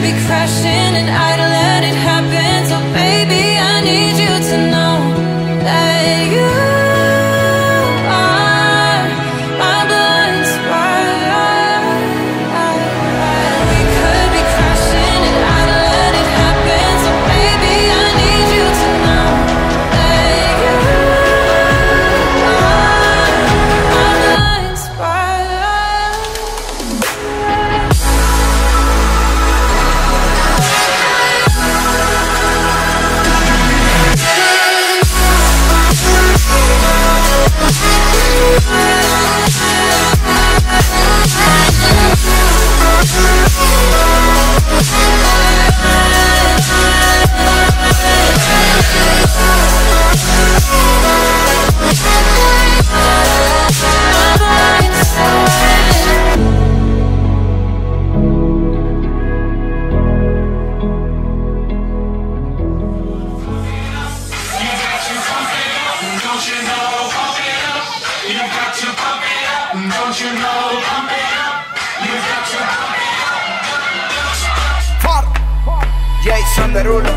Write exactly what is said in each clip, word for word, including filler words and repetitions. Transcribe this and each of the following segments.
be crashing and I'd let it happen. So baby, I need you to know that you are my blind spot. We could be crashing and I'd let it happen. So baby, I need you to know that you are my blind spot. Jason Derulo.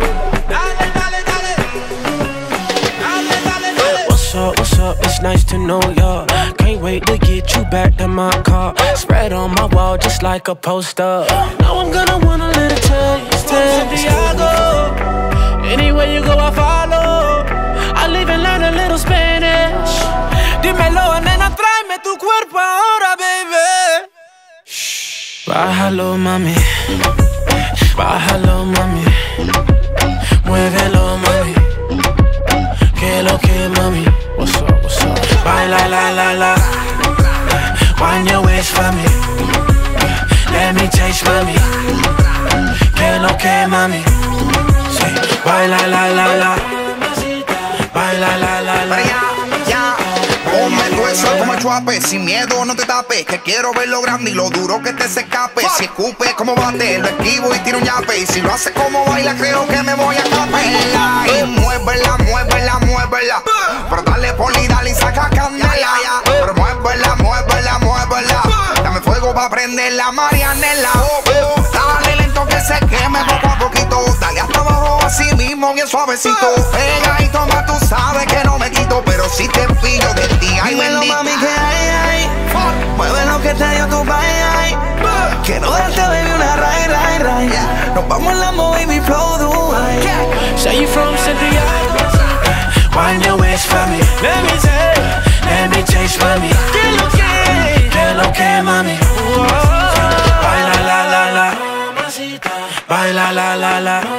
What's up, what's up, it's nice to know ya. Can't wait to get you back to my car. Spread on my wall just like a poster. Now I'm gonna want a little taste, Santiago. Anywhere you go I follow. I'll even learn a little Spanish. Dímelo, nena, tráeme tu cuerpo ahora, baby. Shh. Bájalo, mami. Bájalo, mami. Muévelo, mami. Que lo que, mami. What's up, what's up? Baila, la, la, la. Wind your waist for me. Let me taste, mami. Que lo que, mami. Say, baila, la, la, la. Baila, la, la, la. Ponme tu eso como el chuape, sin miedo no te tapes, que quiero ver lo grande y lo duro que te se escape. Si escupe como bate, lo esquivo y tiro un yape. Y si lo hace como baila, creo que me voy a escapar. Y muévela, muévela, muévela. Pero dale poli, dale y saca candela. Pero muévela, muévela, muévela. Dame fuego pa' prender la Marianela. Dale lento que se queme poco a poquito. Dale hasta abajo así mismo, bien suavecito. Pega y toma, tú sabes que no me quito. Pero si te pillo de ti, ay dímelo, bendita. mami, que hay, hay. Mueve lo que te dio tu bye, ay. Quiero darte, baby, una ray, ray, ray. Nos vamos en la baby flow, Dubai. Say you from Santiago. Wind your waist for me. Let me say, let me taste, mami. Que lo que, que lo que, mami. Baila, la, la, la. Baila, la, la, la.